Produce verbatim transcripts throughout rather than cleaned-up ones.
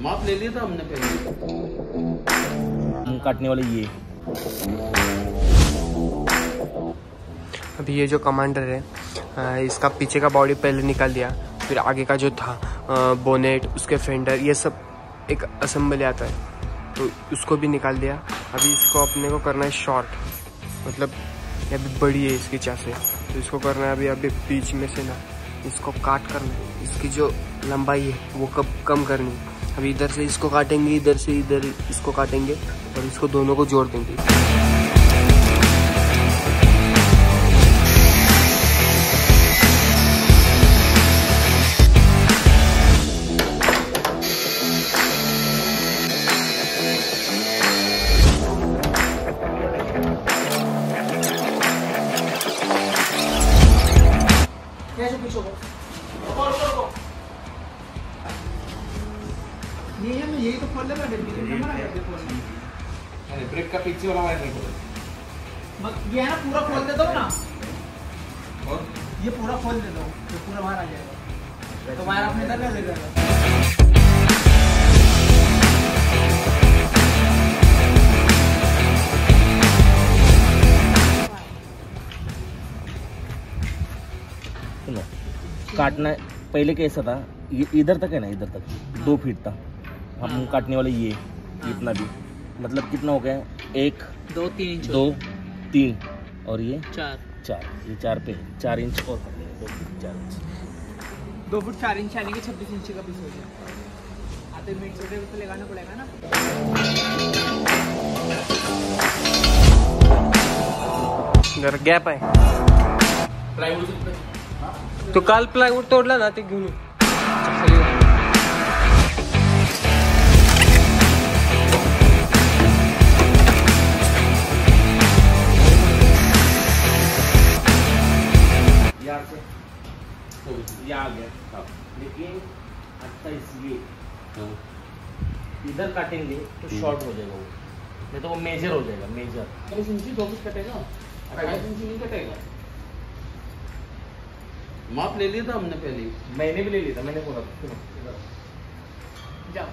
माप ले लिया था हमने पहले। काटने वाले ये अभी ये जो कमांडर है इसका पीछे का बॉडी पहले निकाल दिया, फिर आगे का जो था बोनेट, उसके फेंडर, ये सब एक असेंबली आता है तो उसको भी निकाल दिया। अभी इसको अपने को करना है शॉर्ट, मतलब ये अभी बड़ी है इसकी चासे, तो इसको करना है अभी अभी बीच में से ना इसको काट करना है। इसकी जो लंबाई है वो कब कम करनी है। अभी इधर से इसको काटेंगे, इधर से इधर इसको काटेंगे और इसको दोनों को जोड़ देंगे। ये है, मैं यही तो खोल लेगा ब्रेक का पीछे वाला वायर नहीं खोल। ये है ना, पूरा खोल देता हूँ ना, और ये पूरा खोल देता हूँ तो पूरा बाहर आ जाएगा, तो वायर अपने इधर ले जाएगा। सुनो, काटना पहले कैसा था, ये इधर तक है ना, इधर तक दो फीट था। हम काटने वाले ये इतना भी, मतलब कितना हो गया, एक दो तीन इंच दो तीन और ये चार चार ये चार पे चार इंच और कर देंगे, दो फीट चार इंच दो फुट चार इंच यानी कि छब्बीस इंच का पीस हो गया। आते मिनट छोटे पे लगाना पड़ेगा ना। जरा गॅप आहे, प्लाईवुड तो काल प्लायवूड तोडला ना, ते घेऊन ये. यहाँ से तो ये आ गया, लेकिन अट्ठाईस ये इधर काटेंगे तो शॉर्ट हो जाएगा वो, नहीं तो वो मेजर हो जाएगा, मेजर अट्ठाईस इंची दो फीट कटेगा, अट्ठाईस इंची नहीं कटेगा। माप ले लिया था हमने पहले। मैंने भी ले लिया था, मैंने बोला जाओ।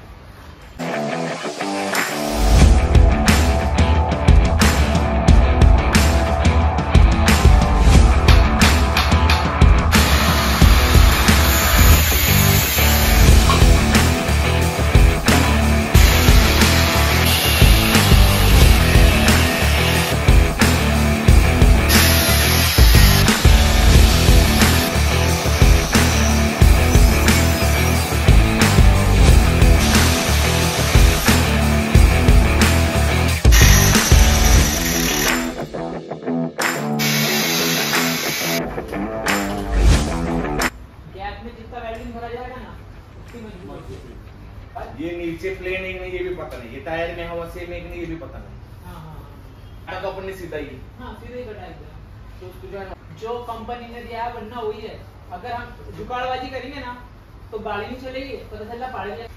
ये नीचे प्लेन है नहीं, ये भी पता नहीं, ये टायर में हवा सेम है नहीं, ये भी पता नहीं। हाँ हाँ तो अपन ने सीधा ही हाँ सीधे ही कटाया गया। तो उसको जो है ना, जो कंपनी ने दिया है बनना वही है। अगर हम जुगाड़बाजी करेंगे ना तो गाड़ी नहीं चलेगी, पता चला पाड़ी जाए।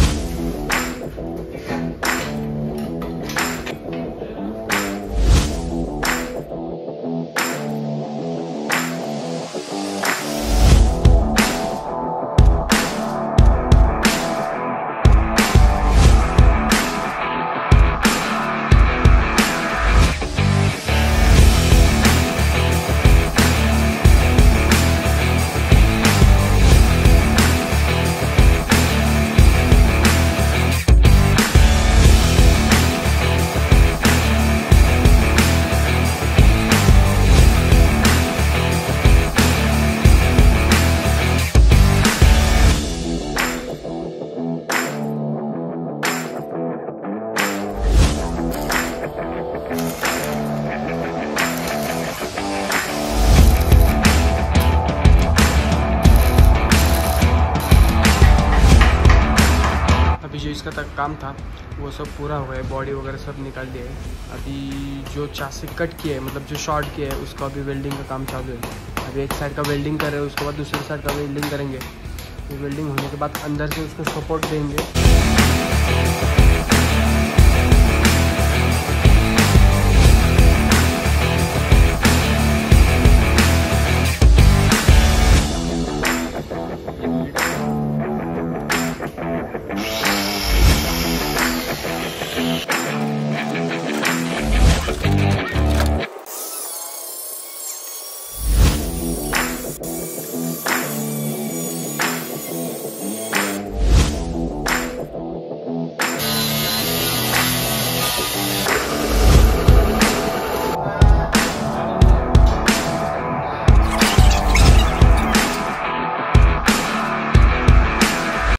जो इसका तक काम था वो सब पूरा हो गया, बॉडी वगैरह सब निकाल दिया है। अभी जो चासी कट किया है, मतलब जो शॉर्ट किया है, उसका अभी वेल्डिंग का काम चालू है। अभी एक साइड का वेल्डिंग कर रहे हैं, उसके बाद दूसरी साइड का वेल्डिंग करेंगे। वेल्डिंग होने के बाद अंदर से उसको सपोर्ट देंगे।